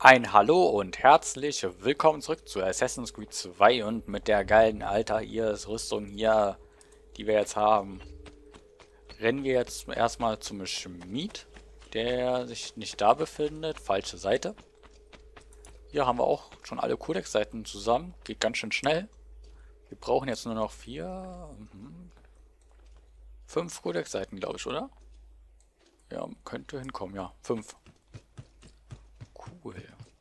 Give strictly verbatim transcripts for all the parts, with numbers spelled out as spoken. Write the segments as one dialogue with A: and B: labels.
A: Ein Hallo und herzlich willkommen zurück zu Assassin's Creed zwei und mit der geilen Altair Rüstung hier, die wir jetzt haben, rennen wir jetzt erstmal zum Schmied, der sich nicht da befindet. Falsche Seite. Hier haben wir auch schon alle Codex-Seiten zusammen. Geht ganz schön schnell. Wir brauchen jetzt nur noch vier, mhm, fünf Codex-Seiten, glaube ich, oder? Ja, könnte hinkommen, ja. Fünf. Cool.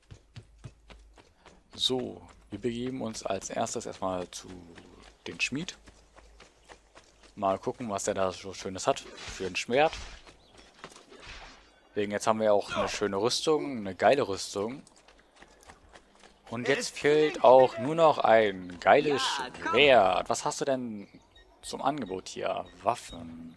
A: So, wir begeben uns als erstes erstmal zu den Schmied. Mal gucken, was der da so Schönes hat für ein Schwert. Wegen jetzt haben wir auch eine schöne Rüstung, eine geile Rüstung. Und jetzt fehlt auch nur noch ein geiles Schwert. Was hast du denn zum Angebot hier? Waffen.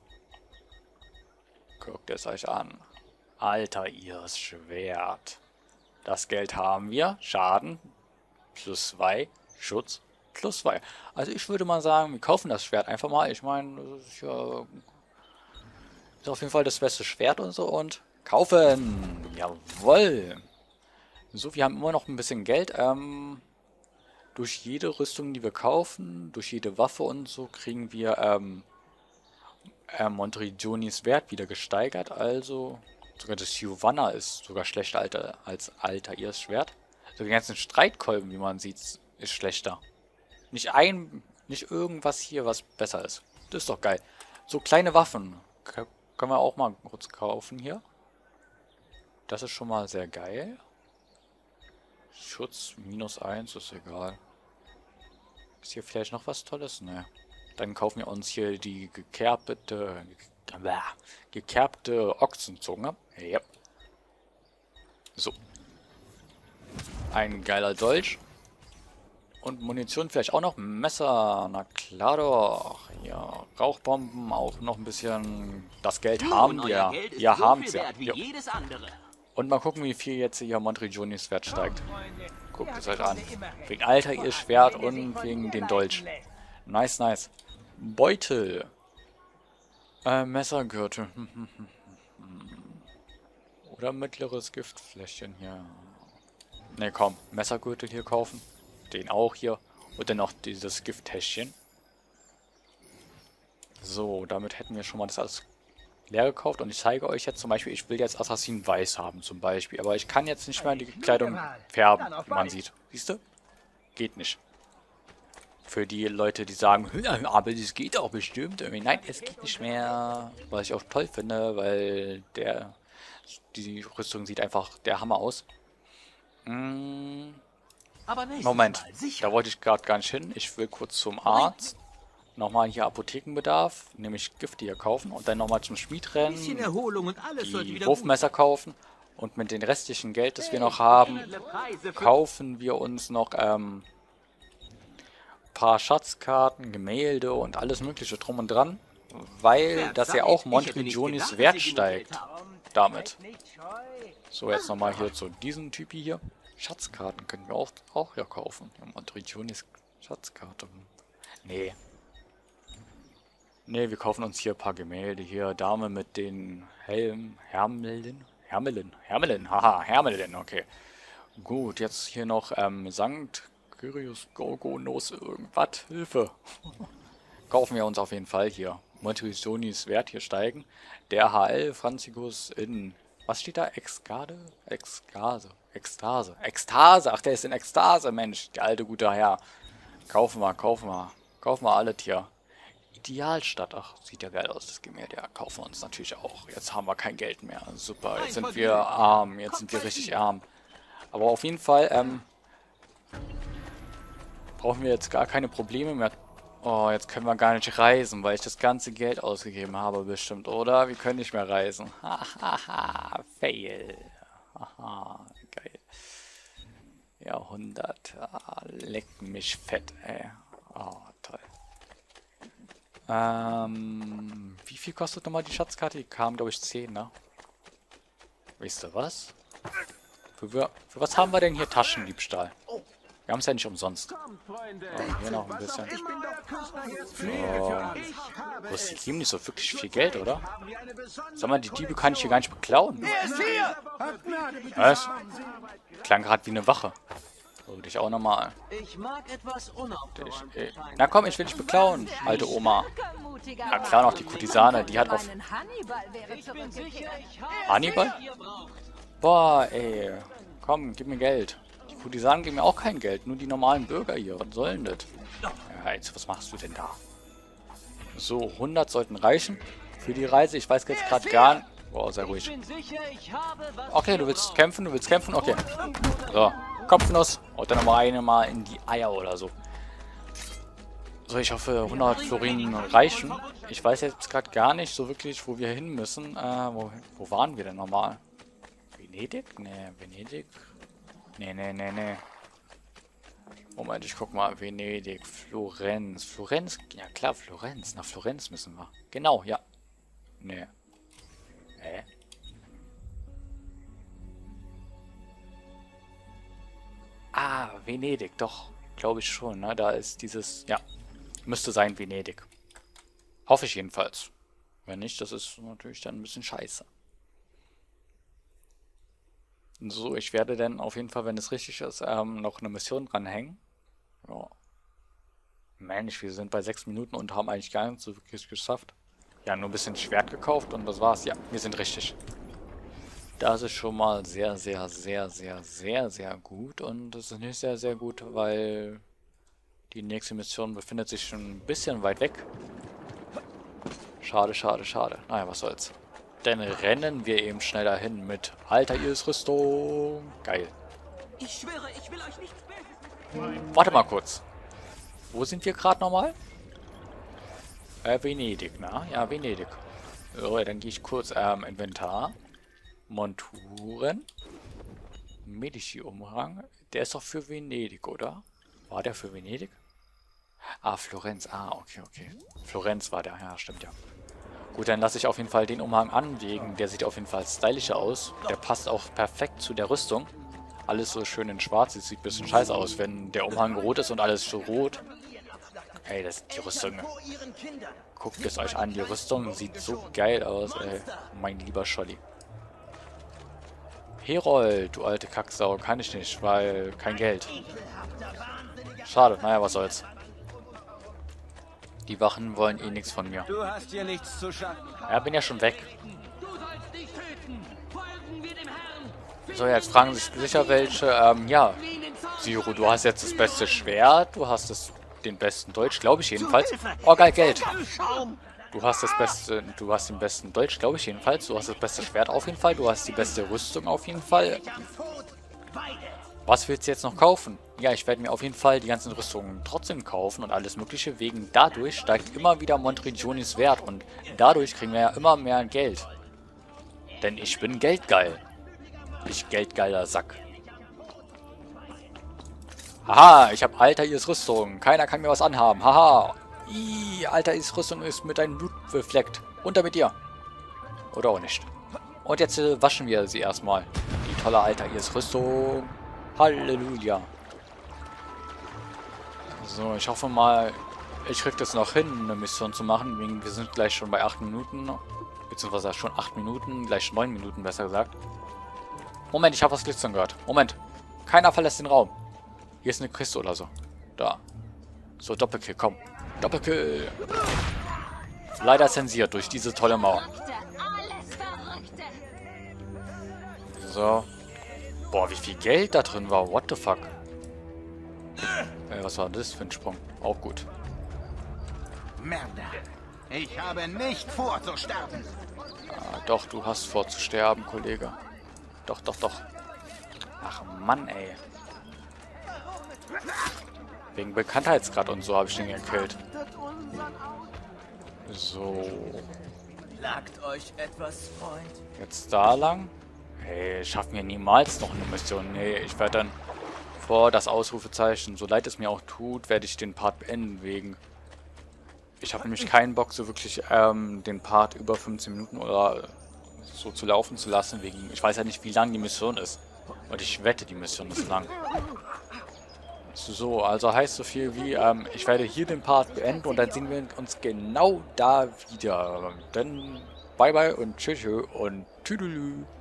A: Guckt es euch an. Alter, ihr Schwert. Das Geld haben wir. Schaden plus zwei. Schutz plus zwei. Also ich würde mal sagen, wir kaufen das Schwert einfach mal. Ich meine, das ist ja ist auf jeden Fall das beste Schwert und so. Und kaufen. Jawohl. So, wir haben immer noch ein bisschen Geld. Ähm, durch jede Rüstung, die wir kaufen, durch jede Waffe und so, kriegen wir ähm, äh, Monterigionis Wert wieder gesteigert. Also sogar das Giovanna ist sogar schlechter Alter, als Altairs Schwert. So die ganzen Streitkolben, wie man sieht, ist schlechter. Nicht ein, nicht irgendwas hier, was besser ist. Das ist doch geil. So kleine Waffen K können wir auch mal kurz kaufen hier. Das ist schon mal sehr geil. Schutz minus eins ist egal. Ist hier vielleicht noch was Tolles? Ne. Dann kaufen wir uns hier die gekerbte, gekerbte Ochsenzunge. Yep. So. Ein geiler Dolch. Und Munition vielleicht auch noch. Messer. Na klar doch. Ja, Rauchbomben auch noch ein bisschen. Das Geld haben wir. Wir haben es ja. Und mal gucken, wie viel jetzt hier Monterigionis Wert steigt. Guckt es euch an. Wegen Alter ihr Schwert und wegen den Dolch. Nice, nice. Beutel. Äh, Messergürtel. Oder mittleres Giftfläschchen hier. Ne, komm. Messergürtel hier kaufen. Den auch hier. Und dann noch dieses Gifttäschchen. So, damit hätten wir schon mal das alles leer gekauft. Und ich zeige euch jetzt zum Beispiel, ich will jetzt Assassin Weiß haben zum Beispiel. Aber ich kann jetzt nicht mehr die Kleidung färben, wie man sieht. Siehst du? Geht nicht. Für die Leute, die sagen, aber das geht auch bestimmt. Nein, es geht nicht mehr. Was ich auch toll finde, weil der die Rüstung sieht einfach der Hammer aus. Hm. Moment, da wollte ich gerade gar nicht hin. Ich will kurz zum Arzt. Nochmal hier Apothekenbedarf, nämlich Gifte hier kaufen und dann nochmal zum Schmied rennen, die Wurfmesser kaufen und mit dem restlichen Geld, das wir noch haben, kaufen wir uns noch ähm, ein paar Schatzkarten, Gemälde und alles mögliche drum und dran, weil das ja auch Monterigionis Wert steigt damit. So, jetzt nochmal hier zu diesem Typi hier. Schatzkarten können wir auch, auch ja kaufen. Ja, Monterigionis Schatzkarte. Nee. Ne, wir kaufen uns hier ein paar Gemälde. Hier, Dame mit den Helm. Hermelin? Hermelin. Hermelin. Haha, Hermelin. Okay. Gut, jetzt hier noch ähm, Sankt Kyrios Gorgonos irgendwas. Hilfe. Kaufen wir uns auf jeden Fall hier. Monterigionis Wert hier steigen. Der H L Franzicus in... Was steht da? Exkade? Ekstase. Ekstase. Ekstase. Ach, der ist in Ekstase, Mensch. Der alte gute Herr. Kaufen wir, kaufen wir. Kaufen wir alle hier. Idealstadt. Ach, sieht ja geil aus, das Gemälde. Ja, kaufen wir uns natürlich auch. Jetzt haben wir kein Geld mehr. Super, jetzt sind wir arm. Jetzt sind wir richtig arm. Aber auf jeden Fall, ähm, brauchen wir jetzt gar keine Probleme mehr. Oh, jetzt können wir gar nicht reisen, weil ich das ganze Geld ausgegeben habe, bestimmt, oder? Wir können nicht mehr reisen. Hahaha, fail. Haha, geil. Jahrhundert. Ah, leck mich fett, ey. Oh, toll. Ähm, wie viel kostet nochmal die Schatzkarte? Die kam, glaube ich, zehn, ne? Weißt du was? Für, für was haben wir denn hier Taschendiebstahl? Wir haben es ja nicht umsonst. Oh, hier noch ein bisschen. Oh. Was, die geben nicht so wirklich viel Geld, oder? Sag mal, die Diebe kann ich hier gar nicht beklauen. Was? klang gerade wie eine Wache. So, dich auch nochmal.
B: Ich mag etwas unaufgeräumt.
A: Äh, Na komm, ich will dich beklauen, alte Oma. Ja klar, noch die Kutisane, die hat auf... Hannibal? Boah, ey. Komm, gib mir Geld. Die Kutisanen geben mir auch kein Geld, nur die normalen Bürger hier. Was soll denn das? Ja, jetzt, was machst du denn da? So, hundert sollten reichen für die Reise. Ich weiß jetzt gerade gar nicht... Boah, sehr ruhig. Okay, du willst kämpfen, du willst kämpfen? Okay. So, Kopfnuss. Und dann nochmal eine mal in die Eier oder so. So, ich hoffe, hundert Florinen reichen. Ich weiß jetzt gerade gar nicht so wirklich, wo wir hin müssen. Äh, wo, wo waren wir denn nochmal? Venedig? Ne, Venedig? Ne, ne, ne, ne. Moment, ich guck mal. Venedig, Florenz. Florenz? Ja klar, Florenz. Nach Florenz müssen wir. Genau, ja. Ne. Hä? Ah, Venedig, doch. Glaube ich schon, ne? Da ist dieses... Ja, müsste sein Venedig. Hoffe ich jedenfalls. Wenn nicht, das ist natürlich dann ein bisschen scheiße. So, ich werde dann auf jeden Fall, wenn es richtig ist, ähm, noch eine Mission dranhängen. Ja. Mensch, wir sind bei sechs Minuten und haben eigentlich gar nicht so wirklich geschafft. Ja, nur ein bisschen Schwert gekauft und das war's. Ja, wir sind richtig. Das ist schon mal sehr, sehr, sehr, sehr, sehr, sehr gut. Und das ist nicht sehr, sehr gut, weil die nächste Mission befindet sich schon ein bisschen weit weg. Schade, schade, schade. Naja, was soll's. Dann rennen wir eben schnell dahin mit Alter Iris Rüstung. Geil.
B: Ich schwöre, ich will euch nichts Böses.
A: Warte mal kurz. Wo sind wir gerade nochmal? Äh, Venedig, na? Ja, Venedig. So, dann gehe ich kurz ähm, Inventar. Monturen. Medici-Umhang. Der ist doch für Venedig, oder? War der für Venedig? Ah, Florenz. Ah, okay, okay. Florenz war der. Ja, stimmt ja. Gut, dann lasse ich auf jeden Fall den Umhang anlegen. Der sieht auf jeden Fall stylischer aus. Der passt auch perfekt zu der Rüstung. Alles so schön in schwarz. Das sieht ein bisschen scheiße aus, wenn der Umhang rot ist und alles so rot. Ey, das ist die Rüstung. Guckt es euch an. Die Rüstung sieht so geil aus, ey. Mein lieber Scholli. Herold, du alte Kacksau. Kann ich nicht, weil kein Geld. Schade, naja, was soll's. Die Wachen wollen eh nichts von mir.
B: Du hast hier nichts zu schaffen.
A: Ja, bin ja schon weg. So, jetzt fragen sich sicher welche. Ähm, ja. Siro, du hast jetzt das beste Schwert. Du hast das, den besten Deutsch, glaube ich jedenfalls. Oh, geil, Geld. Du hast das beste, du hast den besten Deutsch, glaube ich jedenfalls. Du hast das beste Schwert auf jeden Fall. Du hast die beste Rüstung auf jeden Fall. Was willst du jetzt noch kaufen? Ja, ich werde mir auf jeden Fall die ganzen Rüstungen trotzdem kaufen und alles mögliche, wegen dadurch steigt immer wieder Montrigionis Wert und dadurch kriegen wir ja immer mehr Geld. Denn ich bin geldgeil. Ich geldgeiler Sack. Haha, ich habe Alter Iris Rüstung. Keiner kann mir was anhaben. Haha. Ih, Alter Iris Rüstung ist mit deinem Blut befleckt. Runter mit dir. Oder auch nicht. Und jetzt äh, waschen wir sie erstmal. Die tolle Alter Iris Rüstung. Halleluja. So, ich hoffe mal, ich krieg das noch hin, eine Mission zu machen. Wegen, wir sind gleich schon bei acht Minuten. Beziehungsweise schon acht Minuten, gleich neun Minuten besser gesagt. Moment, ich habe was glitzern gehört. Moment. Keiner verlässt den Raum. Hier ist eine Kiste oder so. Da. So, Doppelkill, komm. Doppelkill. Leider zensiert durch diese tolle Mauer. So. Boah, wie viel Geld da drin war. What the fuck? Ey, was war das für ein Sprung? Auch gut.
B: Mörder. Ich habe nicht vor zu sterben.
A: Ah, doch, du hast vor zu sterben, Kollege. Doch, doch, doch. Ach Mann, ey. Wegen Bekanntheitsgrad und so habe ich den gekillt. So.
B: Plagt euch etwas, Freund?
A: Jetzt da lang? Hey, schaffen wir niemals noch eine Mission. Nee, ich werde dann vor das Ausrufezeichen, so leid es mir auch tut, werde ich den Part beenden, wegen... Ich habe nämlich keinen Bock, so wirklich ähm, den Part über fünfzehn Minuten oder so zu laufen zu lassen, wegen... Ich weiß ja nicht, wie lang die Mission ist. Und ich wette, die Mission ist lang. So, also heißt so viel wie, ähm, ich werde hier den Part beenden und dann sehen wir uns genau da wieder. Dann bye bye und tschüss und tüdelü.